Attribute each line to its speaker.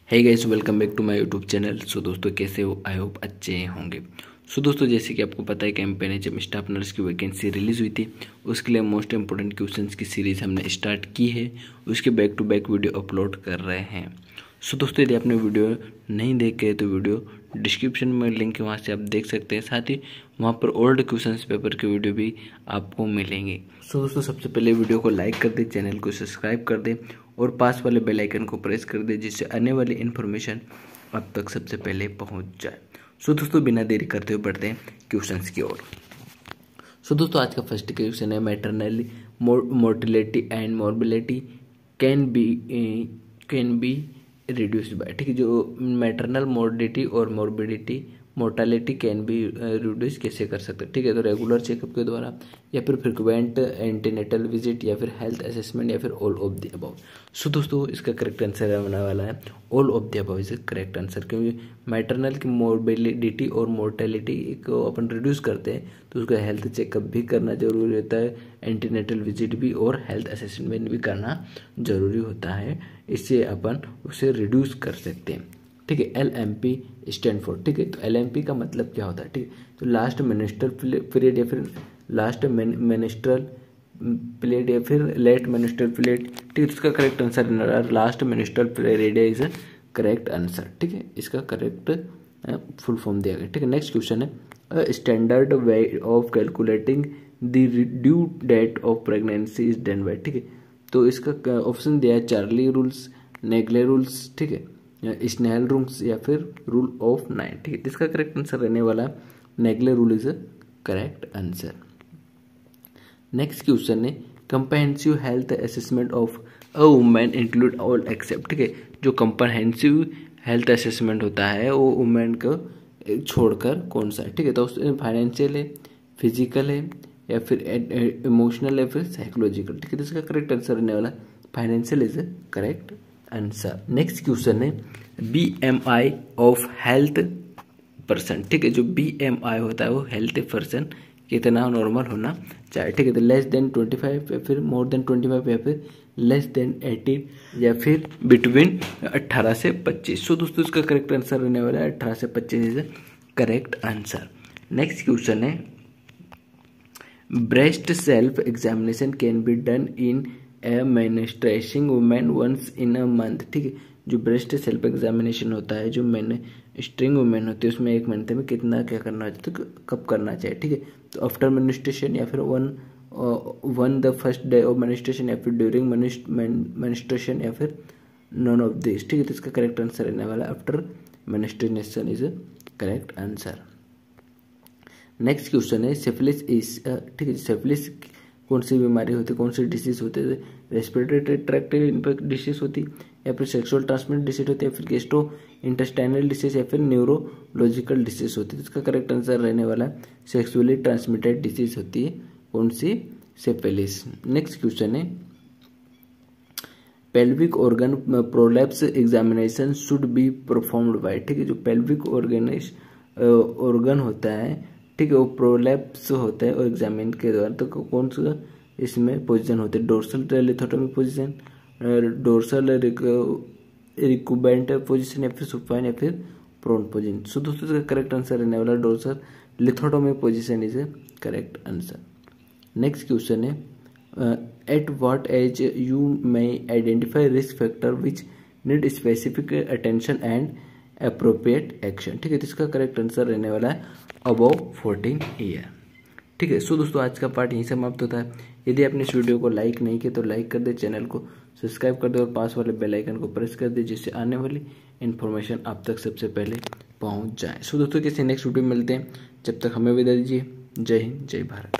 Speaker 1: Hey guys, welcome back to my YouTube channel. So दोस्तों, कैसे हो? आई होप अच्छे होंगे। सो दोस्तों, जैसे कि आपको पता है कि पहले जब स्टाफ नर्स की वैकेंसी रिलीज़ हुई थी, उसके लिए मोस्ट इंपोर्टेंट क्वेश्चंस की सीरीज़ हमने स्टार्ट की है। उसके back to back video upload कर रहे हैं। सो दोस्तों, यदि आपने वीडियो नहीं देखे तो वीडियो डिस्क्रिप्शन में लिंक है, वहाँ से आप देख सकते हैं। साथ ही वहाँ पर ओल्ड क्वेश्चंस पेपर के वीडियो भी आपको मिलेंगे। सो दोस्तों, सबसे पहले वीडियो को लाइक कर दें, चैनल को सब्सक्राइब कर दें और पास वाले बेल आइकन को प्रेस कर दें, जिससे आने वाली इन्फॉर्मेशन आप तक सबसे पहले पहुंच जाए। सो दोस्तों, बिना देरी करते हुए बढ़ते हैं क्वेश्चंस की ओर। सो दोस्तों, आज का फर्स्ट क्वेश्चन है, maternal mortality and morbidity can be reduced by. ठीक है, जो मैटरनल मोर्बिडिटी और मोर्टालिटी कैन बी रिड्यूस कैसे कर सकते हैं? ठीक है, तो रेगुलर चेकअप के द्वारा, या फिर फ्रिक्वेंट एंटीनेटल विजिट, या फिर हेल्थ असेसमेंट, या फिर all of the above. So दोस्तों, इसका करेक्ट आंसर आने वाला है all of the above is correct answer. क्योंकि मैटरनल की मोर्बिलिटी और मोर्टेलिटी को अपन रिड्यूस करते हैं तो उसका हेल्थ चेकअप भी करना जरूरी होता है, एंटीनेटल विजिट भी और हेल्थ असेसमेंट भी करना जरूरी होता है। इससे अपन उसे रिड्यूस कर सकते हैं। ठीक है, LMP स्टैंड फॉर। ठीक है, तो LMP का मतलब क्या होता है? ठीक है, तो लास्ट मेनिस्ट्रल पीरियड, या फिर लास्ट मेनिस्ट्रल पीरियड, या फिर लेट मेनिस्ट्रल पीरियड। ठीक है, इसका correct answer last menstrual period is correct answer. ठीक है, इसका करेक्ट फुल फॉर्म दिया गया। ठीक है, नेक्स्ट क्वेश्चन है, standard way of calculating the due date of pregnancy is done by. ठीक है, तो इसका ऑप्शन दिया है चार्ली रूल्स, नेगले रूल्स, ठीक है, स्नेल रूल्स, या फिर रूल ऑफ 9। ठीक है, इसका करेक्ट आंसर रहने वाला है Naegele rule is a correct answer. Next question है, comprehensive health assessment of a women include all except. ठीक है, जो कंप्रहेंसिव हेल्थ असेसमेंट होता है वो वुमेन को छोड़कर कौन सा है? ठीक है, तो उसमें फाइनेंशियल है, फिजिकल है, या फिर इमोशनल, या फिर साइकोलॉजिकल। ठीक है, तो इसका करेक्ट आंसर रहने वाला financial is a correct answer. Next question है, BMI ऑफ हेल्थ पर्सन। ठीक है, जो BMI होता है वो हेल्थ पर्सन कितना नॉर्मल होना चाहिए? ठीक है, तो लेस देन 25, या फिर मोर देन 25, या फिर लेस देन 18, या फिर बिटवीन 18 से 25। सो दोस्तों, इसका करेक्ट आंसर रहने वाला है 18 से 25 is correct answer. Next question है, breast self examination can be done in a menstruating women once in a month. ठीक है, जो ब्रेस्ट सेल्फ एग्जामिनेशन होता है, जो मेन्स्ट्रुइंग वुमेन होती है, उसमें एक महीने में कितना क्या करना चाहिए, तो कब करना चाहिए? ठीक है, तो आफ्टर मेन्स्ट्रुएशन, या फिर one the first day of menstruation, या फिर ड्यूरिंग मेन्स्ट्रुएशन, या फिर नॉन ऑफ दिस। ठीक है, तो इसका करेक्ट आंसर रहने वाला after menstruation is correct answer. Next question है, सिफिलिस इज। ठीक है, सिफिलिस कौन सी बीमारी होती है, कौन सी डिसीज होती है? रेस्पिरेटरी ट्रैक्ट इन्फेक्ट डिसीज होती है, या फिर सेक्सुअल ट्रांसमिटेड डिसीज होती है, या फिर गेस्ट्रो इंटेस्टाइनल डिसीज, या फिर न्यूरोलॉजिकल डिसीज होती है? इसका करेक्ट आंसर रहने वाला है सेक्सुअली ट्रांसमिटेड डिसीज होती है कौन सी? सिफिलिस। नेक्स्ट क्वेश्चन है, pelvic organ prolapse examination should be performed by. ठीक है, जो पेल्विक ऑर्गन होता है, ठीक है, वो प्रोलैप्स होता है और एग्जामिन के दौरान, तो कौन सा इसमें पोजीशन होते हैं? Dorsal lithotomic position, dorsal recumbent position, या फिर सुपाइन, या फिर प्रोन पोजीशन। सो दोस्तों, इसका करेक्ट आंसर रहने वाला dorsal lithotomic position is correct answer. Next question है, at what age you may identify risk factor which need specific attention and appropriate action. ठीक है, तो इसका करेक्ट आंसर रहने वाला है अबव 14 ईयर। ठीक है, सो दोस्तों, आज का पार्ट यहीं समाप्त होता है। यदि आपने इस वीडियो को लाइक नहीं किया तो लाइक कर दे, चैनल को सब्सक्राइब कर दे और पास वाले बेल आइकन को प्रेस कर दे, जिससे आने वाली इन्फॉर्मेशन आप तक सबसे पहले पहुंच जाए। सो दोस्तों, किसी नेक्स्ट वीडियो में मिलते हैं, जब तक हमें विदा दीजिए। जय हिंद, जय भारत।